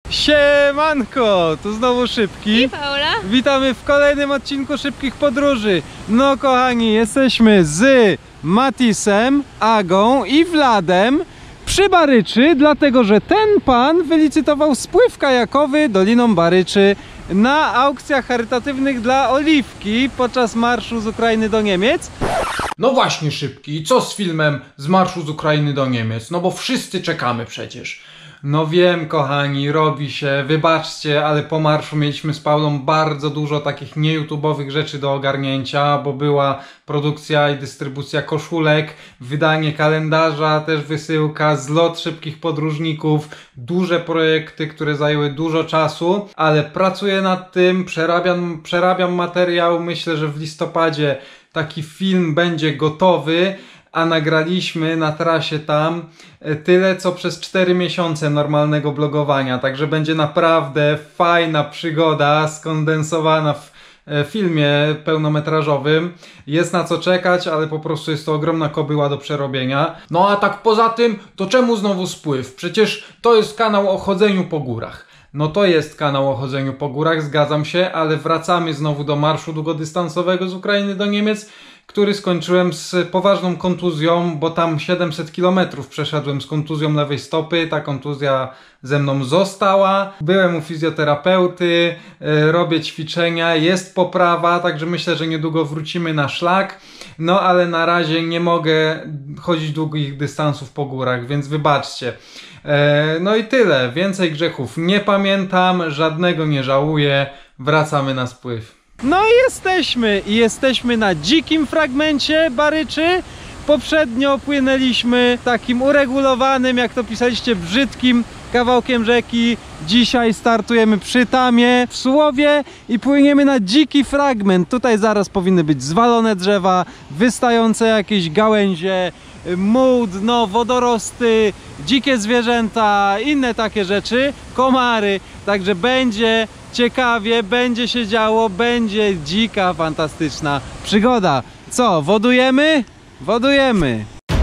Siemanko, tu znowu Szybki i Paula. Witamy w kolejnym odcinku Szybkich Podróży. No kochani, jesteśmy z Matisem, Agą i Wladem przy Baryczy, dlatego że ten pan wylicytował spływ kajakowy Doliną Baryczy na aukcjach charytatywnych dla Oliwki podczas marszu z Ukrainy do Niemiec. No właśnie Szybki, co z filmem z marszu z Ukrainy do Niemiec? No bo wszyscy czekamy przecież. No wiem kochani, robi się, wybaczcie, ale po marszu mieliśmy z Paulą bardzo dużo takich nie-YouTube'owych rzeczy do ogarnięcia, bo była produkcja i dystrybucja koszulek, wydanie kalendarza, też wysyłka, zlot Szybkich Podróżników, duże projekty, które zajęły dużo czasu, ale pracuję nad tym, przerabiam materiał, myślę, że w listopadzie taki film będzie gotowy. A nagraliśmy na trasie tam tyle, co przez 4 miesiące normalnego blogowania. Także będzie naprawdę fajna przygoda skondensowana w filmie pełnometrażowym. Jest na co czekać, ale po prostu jest to ogromna kobyła do przerobienia. No a tak poza tym, to czemu znowu spływ? Przecież to jest kanał o chodzeniu po górach. No to jest kanał o chodzeniu po górach, zgadzam się, ale wracamy znowu do marszu długodystansowego z Ukrainy do Niemiec, który skończyłem z poważną kontuzją, bo tam 700 km przeszedłem z kontuzją lewej stopy, ta kontuzja ze mną została. Byłem u fizjoterapeuty, robię ćwiczenia, jest poprawa, także myślę, że niedługo wrócimy na szlak. No ale na razie nie mogę chodzić długich dystansów po górach, więc wybaczcie. No i tyle, więcej grzechów nie pamiętam, żadnego nie żałuję, wracamy na spływ. No i jesteśmy na dzikim fragmencie Baryczy. Poprzednio płynęliśmy takim uregulowanym, jak to pisaliście, brzydkim kawałkiem rzeki. Dzisiaj startujemy przy Tamie w Sułowie i płyniemy na dziki fragment. Tutaj zaraz powinny być zwalone drzewa, wystające jakieś gałęzie, muł, dno, wodorosty, dzikie zwierzęta, inne takie rzeczy, komary. Także będzie ciekawie, będzie się działo, będzie dzika, fantastyczna przygoda. Co, wodujemy? Wodujemy!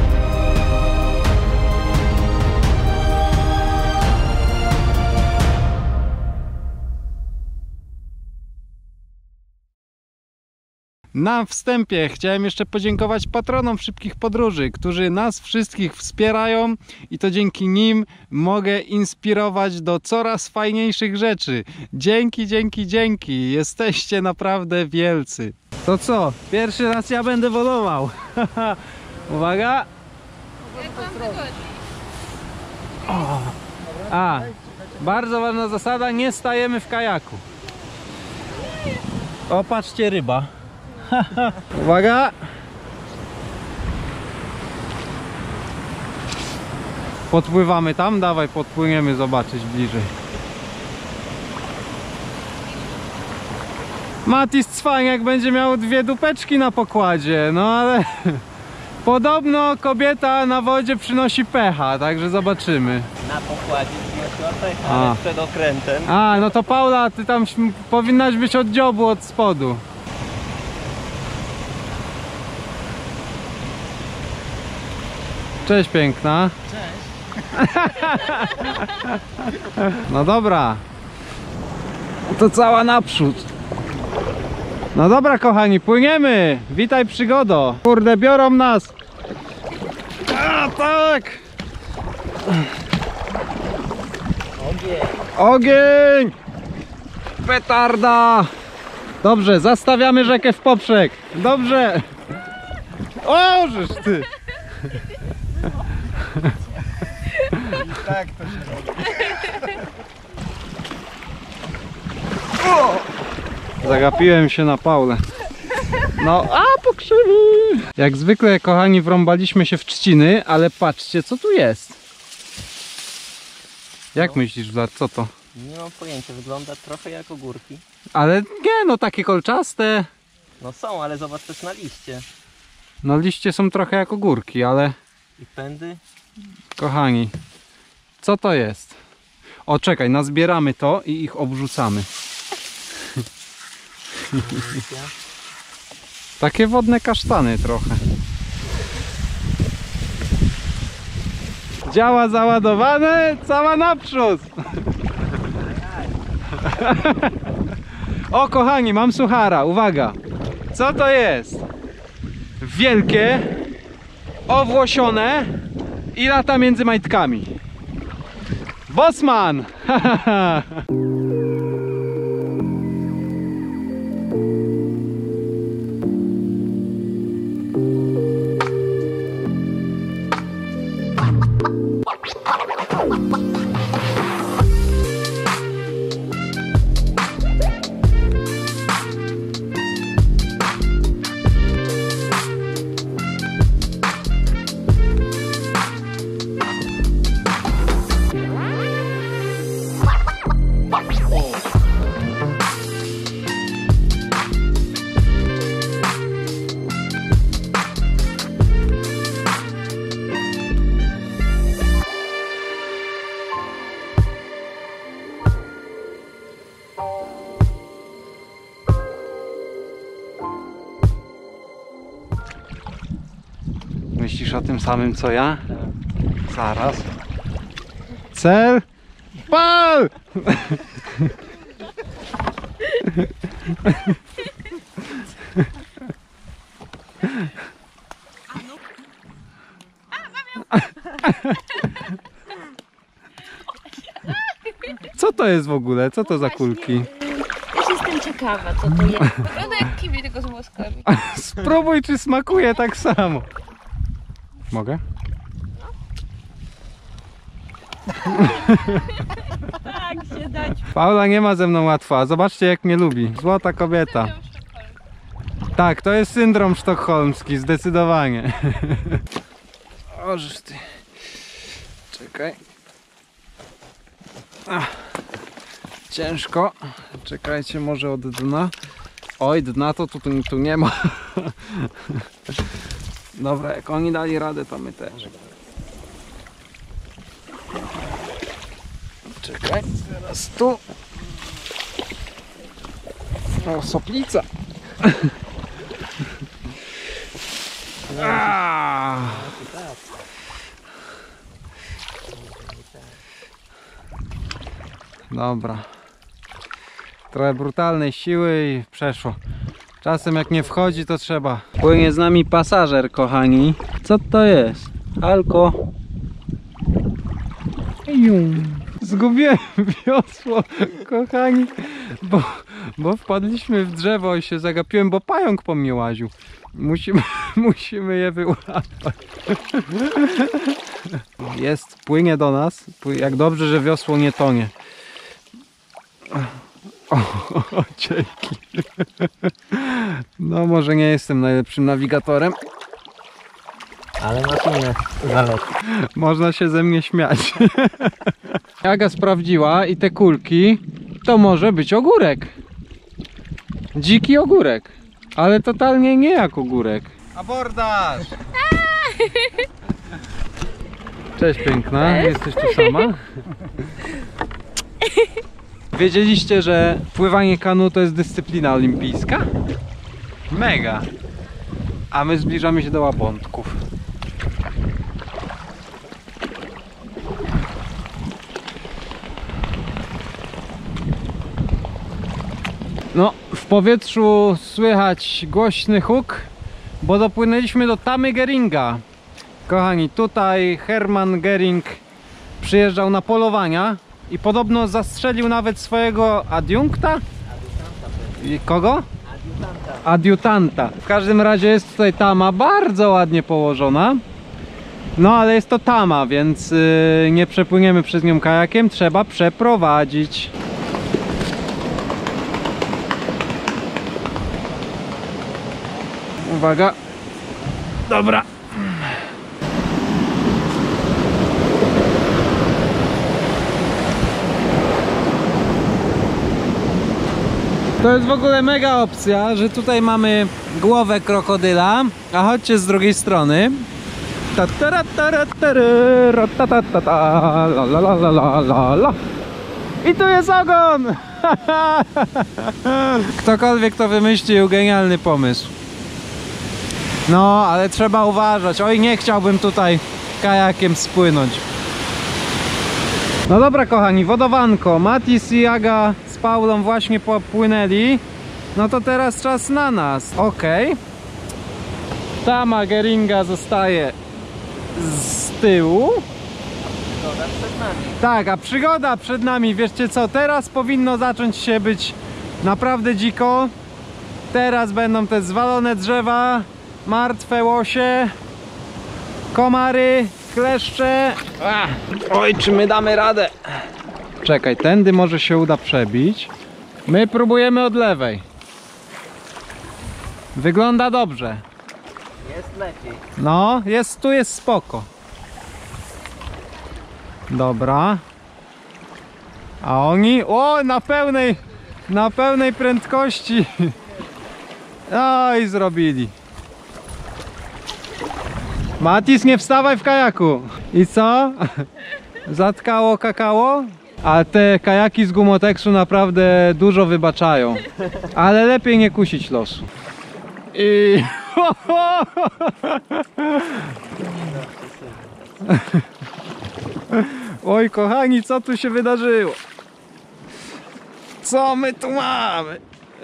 Na wstępie chciałem jeszcze podziękować patronom Szybkich Podróży, którzy nas wszystkich wspierają i to dzięki nim mogę inspirować do coraz fajniejszych rzeczy. Dzięki, dzięki, dzięki. Jesteście naprawdę wielcy. To co? Pierwszy raz ja będę wodował. Uwaga. Jak wam wygodnie? A, bardzo ważna zasada, nie stajemy w kajaku. O, patrzcie, ryba. Uwaga! Podpływamy tam? Dawaj, podpłyniemy zobaczyć bliżej. Matis cwaniak będzie miał 2 dupeczki na pokładzie, no ale podobno kobieta na wodzie przynosi pecha, także zobaczymy. Na pokładzie przyniosła pecha, ale przed okrętem. A, no to Paula, ty tam powinnaś być od dziobu, od spodu. Cześć piękna. Cześć. No dobra. To cała naprzód. No dobra kochani, płyniemy. Witaj przygodo. Kurde, biorą nas. A tak. Ogień. Ogień. Petarda. Dobrze, zastawiamy rzekę w poprzek. Dobrze. O, żeż ty. Tak to się robi. Zagapiłem się na Paulę. No, a pokrzywi! Jak zwykle, kochani, wrąbaliśmy się w trzciny, ale patrzcie, co tu jest. Jak myślisz, Vlad, co to? Nie mam pojęcia, wygląda trochę jak ogórki. Ale nie, no takie kolczaste. No są, ale zobacz też na liście. No liście są trochę jak ogórki, ale... I pędy. Kochani, co to jest? O, czekaj, nazbieramy to i ich obrzucamy. Takie wodne kasztany trochę. Działa załadowane, cała naprzód. O kochani, mam suchara, uwaga. Co to jest? Wielkie, owłosione i lata między majtkami. Bosman! Myślisz o tym samym co ja? Zaraz. Cel. Pal! Co to jest w ogóle? Co to za kulki? Też jestem ciekawa, co to jest. Wygląda jak kiwi, tylko z włoskami. Spróbuj, czy smakuje tak samo. Mogę? Tak się dać. Paula nie ma ze mną łatwo, a zobaczcie jak mnie lubi. Złota kobieta. Tak, to jest syndrom sztokholmski, zdecydowanie. Ożeż ty. Czekaj. Ciężko. Czekajcie, może od dna. Oj, dna to tu nie ma. Dobra, jak oni dali radę, to my też. Czekaj, teraz tu. O, soplica. Dobra. Trochę brutalnej siły i przeszło. Czasem jak nie wchodzi, to trzeba. Płynie z nami pasażer, kochani. Co to jest? Alko. Zgubiłem wiosło, kochani, bo wpadliśmy w drzewo i się zagapiłem, bo pająk po mnie łaził. Musimy je wyłapać. Jest, płynie do nas. Jak dobrze, że wiosło nie tonie. O, dzięki. No może nie jestem najlepszym nawigatorem. Ale masz inne zalety. Można się ze mnie śmiać. Aga sprawdziła i te kulki to może być ogórek. Dziki ogórek. Ale totalnie nie jak ogórek. Abordaż! Cześć piękna, jesteś tu sama? Wiedzieliście, że pływanie kanu to jest dyscyplina olimpijska? Mega! A my zbliżamy się do łabądków. No, w powietrzu słychać głośny huk, bo dopłynęliśmy do Tamy Geringa. Kochani, tutaj Hermann Göring przyjeżdżał na polowania i podobno zastrzelił nawet swojego adiunkta? Kogo? Adiutanta. W każdym razie jest tutaj tama bardzo ładnie położona. No ale jest to tama, więc nie przepłyniemy przez nią kajakiem, trzeba przeprowadzić. Uwaga. Dobra. To jest w ogóle mega opcja, że tutaj mamy głowę krokodyla, a chodźcie z drugiej strony. I tu jest ogon! Ktokolwiek to wymyślił, genialny pomysł. No, ale trzeba uważać. Oj, nie chciałbym tutaj kajakiem spłynąć. No dobra kochani, wodowanko. Matis i Aga z Paulą właśnie popłynęli. No to teraz czas na nas. Okej. Ta Mageringa zostaje z tyłu. Przygoda przed nami. Tak, a przygoda przed nami. Wiecie co, teraz powinno zacząć się być naprawdę dziko. Teraz będą te zwalone drzewa, martwe łosie, komary, kleszcze. Oj, czy my damy radę? Czekaj, tędy może się uda przebić. My próbujemy od lewej. Wygląda dobrze. Jest lepiej. No, tu jest spoko. Dobra. A oni, o, na pełnej prędkości. Oj, zrobili. Matis, nie wstawaj w kajaku. I co? Zatkało kakao? A te kajaki z Gumoteksu naprawdę dużo wybaczają. Ale lepiej nie kusić losu. I... Oj kochani, co tu się wydarzyło? Co my tu mamy?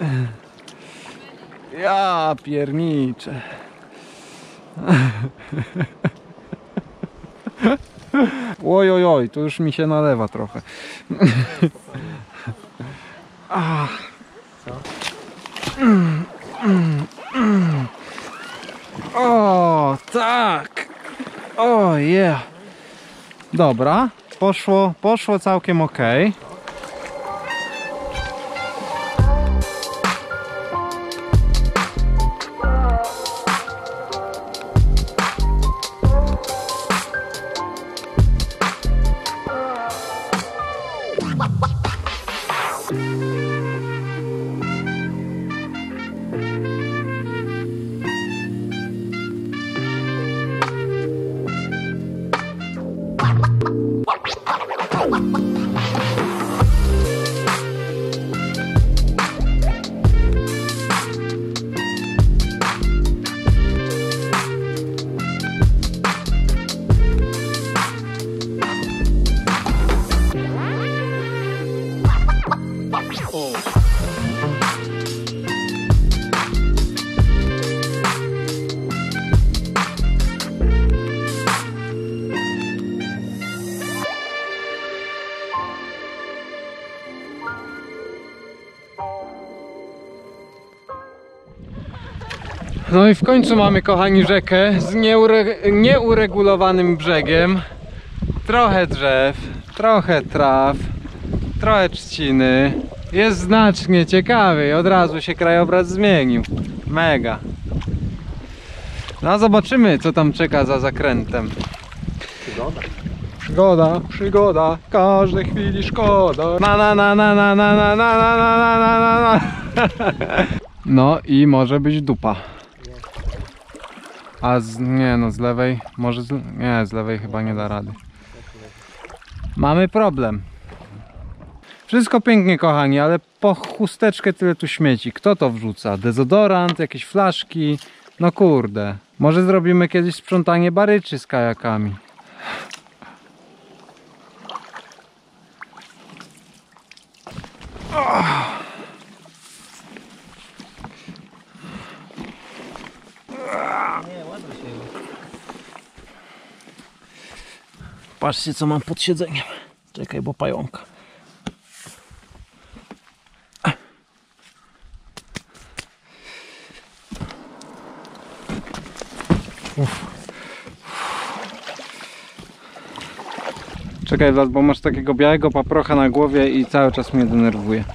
Ja pierniczę. Oj, oj, oj, tu już mi się nalewa trochę. O, tak. O, yeah. Dobra, poszło całkiem ok. No i w końcu mamy, kochani, rzekę z nieuregulowanym brzegiem. Trochę drzew, trochę traw, trochę trzciny. Jest znacznie ciekawiej, od razu się krajobraz zmienił. Mega. No zobaczymy, co tam czeka za zakrętem. Przygoda. Przygoda, przygoda, każdej chwili szkoda. No i może być dupa. A nie no, z lewej, może nie, z lewej chyba nie da rady. Mamy problem. Wszystko pięknie, kochani, ale po chusteczkę tyle tu śmieci. Kto to wrzuca? Dezodorant, jakieś flaszki? No kurde. Może zrobimy kiedyś sprzątanie baryczy z kajakami. Nie, ładnie się. Patrzcie, co mam pod siedzeniem. Czekaj, bo pająka. Czekaj, Vlad, bo masz takiego białego paprocha na głowie i cały czas mnie denerwuje.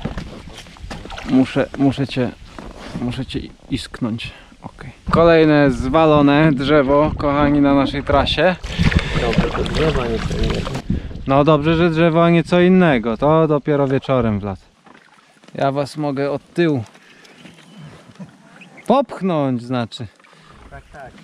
Muszę cię isknąć. Okay. Kolejne zwalone drzewo, kochani, na naszej trasie. Dobrze, to drzewa nie co innego. No dobrze, że drzewo, a nie co innego. To dopiero wieczorem, Vlad. Ja was mogę od tyłu popchnąć, znaczy. Tak.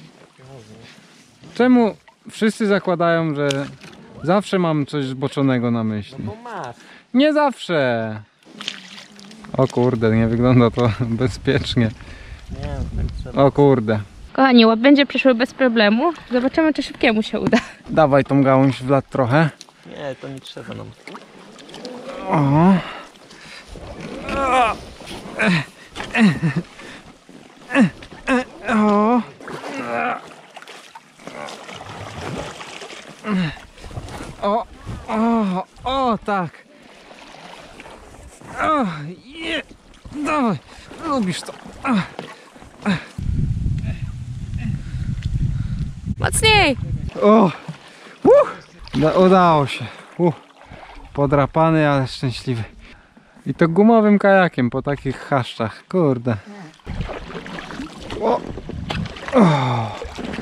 Czemu wszyscy zakładają, że zawsze mam coś zboczonego na myśli? No bo masz. Nie zawsze. O kurde, nie wygląda to bezpiecznie. Nie, tak trzeba. O kurde. Kochani, łabędzie przeszły bez problemu. Zobaczymy, czy szybkiemu się uda. Dawaj tą gałąź, Vlad, trochę. Nie, to nie trzeba nam. O. O. O. O. O, tak. O, je. Dawaj. Lubisz to. Mocniej! O. Udało się. Podrapany, ale szczęśliwy. I to gumowym kajakiem po takich chaszczach. Kurde. O. O.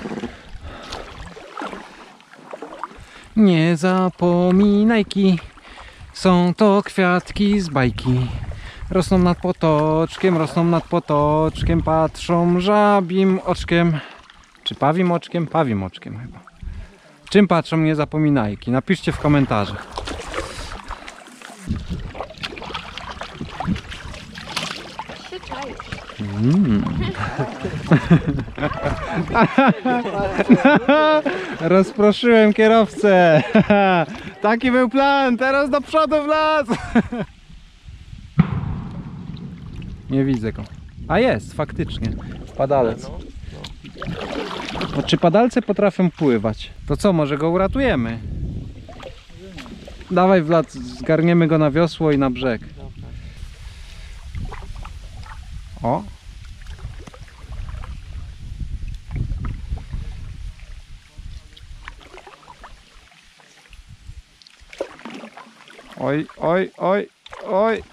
Nie zapominajki, są to kwiatki z bajki. Rosną nad potoczkiem, patrzą żabim oczkiem. Czy pawim oczkiem? Pawim oczkiem chyba. Czym patrzą nie zapominajki? Napiszcie w komentarzach. Rozproszyłem kierowcę. Taki był plan, teraz do przodu w las. Nie widzę go. A jest, faktycznie. Padalec. No, czy padalce potrafią pływać? To co, może go uratujemy? Dawaj Vlad, zgarniemy go na wiosło i na brzeg. O! Oj, oj, oj, oj!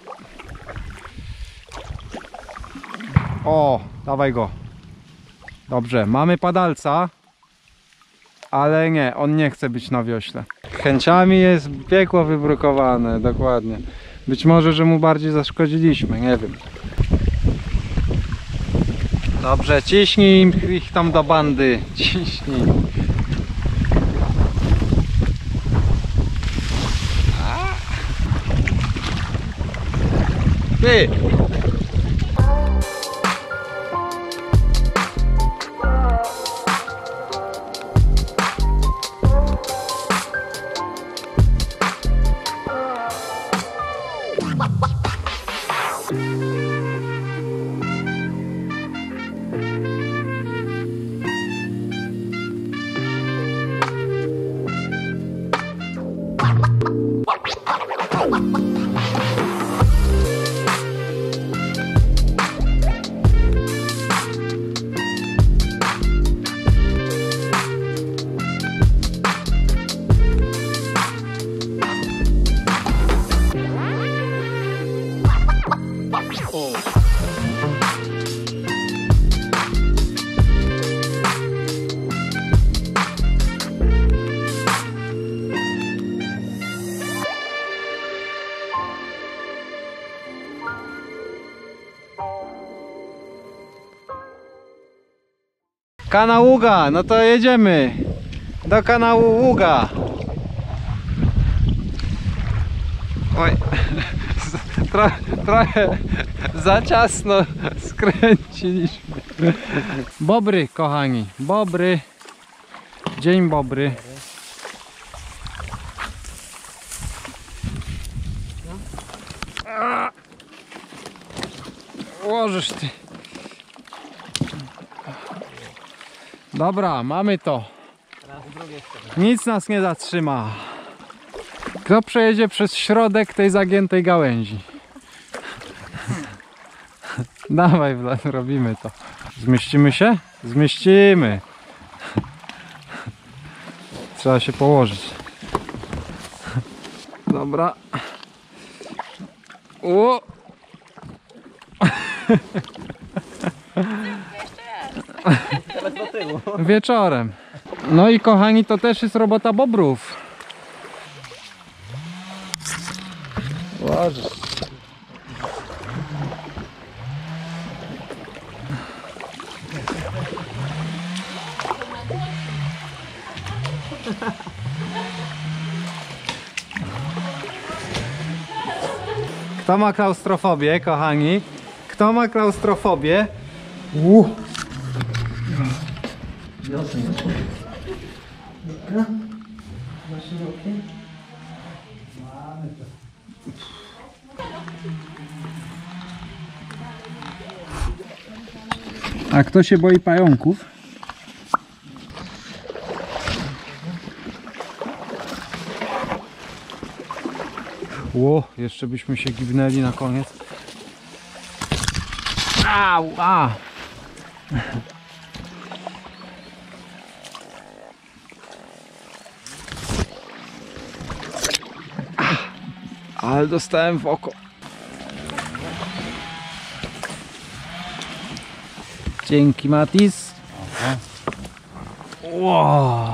O, dawaj go. Dobrze, mamy padalca, ale nie, on nie chce być na wiośle. Chęciami jest piekło wybrukowane, dokładnie. Być może, że mu bardziej zaszkodziliśmy, nie wiem. Dobrze, ciśnij ich tam do bandy, ciśnij. Ty! Kanał Ługa, no to jedziemy do kanału Ługa. Oj, trochę za ciasno skręciliśmy. Bobry, kochani, bobry. Dzień bobry. Łożysz ty. Dobra, mamy to. Nic nas nie zatrzyma. Kto przejedzie przez środek tej zagiętej gałęzi? Dawaj, Vlad, robimy to. Zmieścimy się? Zmieścimy. Trzeba się położyć. Dobra. O! Teraz do tyłu. Wieczorem. No i kochani, to też jest robota bobrów. Łożysz. Kto ma klaustrofobię, kochani? Kto ma klaustrofobię? A kto się boi pająków? Ło, jeszcze byśmy się giwnęli na koniec. Au, a! Ale dostałem w oko. Dzięki, Matis. Wow.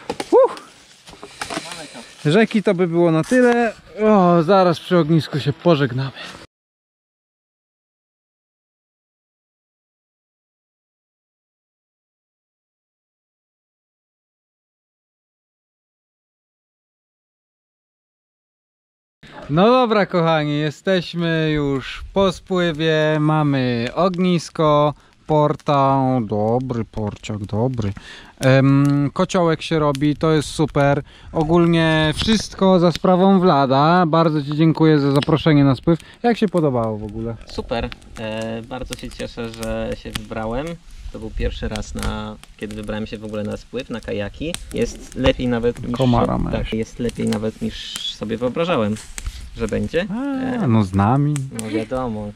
Rzeki to by było na tyle. O, zaraz przy ognisku się pożegnamy. No dobra, kochani, jesteśmy już po spływie, mamy ognisko, portał, dobry porciak, dobry. Kociołek się robi, to jest super. Ogólnie wszystko za sprawą Vlada. Bardzo Ci dziękuję za zaproszenie na spływ. Jak się podobało w ogóle? Super, bardzo się cieszę, że się wybrałem. To był pierwszy raz, kiedy wybrałem się w ogóle na spływ, na kajaki. Jest lepiej nawet niż, Komara tak, jest lepiej nawet niż sobie wyobrażałem, że będzie. No z nami. No wiadomo,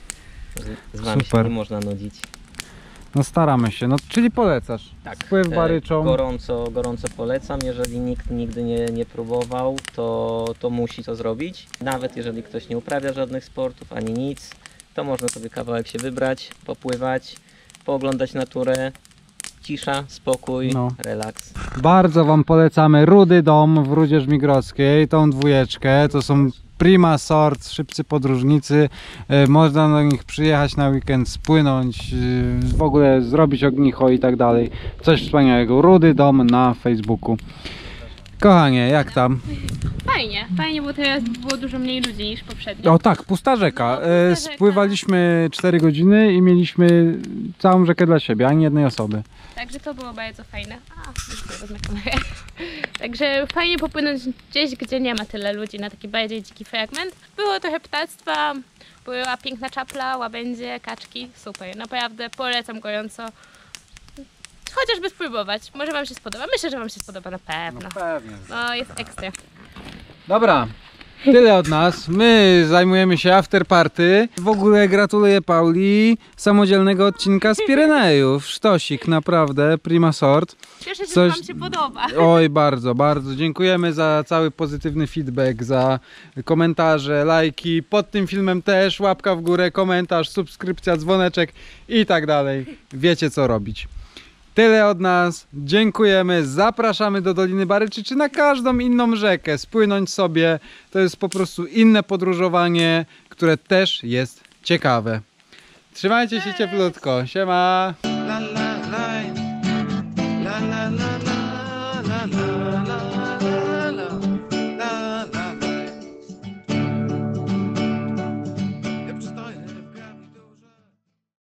z Wami Super. się nie można nudzić. No staramy się, no czyli polecasz. Tak, Spływ baryczą. gorąco polecam. Jeżeli nikt nigdy nie próbował, to musi to zrobić. Nawet jeżeli ktoś nie uprawia żadnych sportów ani nic, to można sobie kawałek się wybrać, popływać, pooglądać naturę. Cisza, spokój, No. relaks. Bardzo Wam polecamy Rudy Dom w Rudzie Żmigrodzkiej, tą dwójeczkę. To są prima sort, szybcy podróżnicy. Można do nich przyjechać na weekend, spłynąć, w ogóle zrobić ognicho i tak dalej. Coś wspaniałego. Rudy Dom na Facebooku. Kochanie, jak tam? Fajnie, bo teraz było dużo mniej ludzi niż poprzednio. O tak, pusta rzeka. No, pusta rzeka. Spływaliśmy 4 godziny i mieliśmy całą rzekę dla siebie, ani jednej osoby. Także to było bardzo fajne. Wezmę kamerę. Także fajnie popłynąć gdzieś, gdzie nie ma tyle ludzi, na taki bardziej dziki fragment. Było trochę ptactwa, była piękna czapla, łabędzie, kaczki. Super, naprawdę polecam gorąco. Chociażby spróbować. Może Wam się spodoba. Myślę, że Wam się spodoba na pewno. pewnie. No, jest ekstra. Dobra, tyle od nas. My zajmujemy się afterparty. W ogóle gratuluję Pauli samodzielnego odcinka z Pirenejów. Sztosik, naprawdę, prima sort. Cieszę się, Coś- że Wam się podoba. Oj, bardzo, bardzo dziękujemy za cały pozytywny feedback, za komentarze, lajki. Pod tym filmem też łapka w górę, komentarz, subskrypcja, dzwoneczek i tak dalej. Wiecie co robić. Tyle od nas, dziękujemy, zapraszamy do Doliny Baryczy czy na każdą inną rzekę, spłynąć sobie, to jest po prostu inne podróżowanie, które też jest ciekawe. Trzymajcie się cieplutko, siema!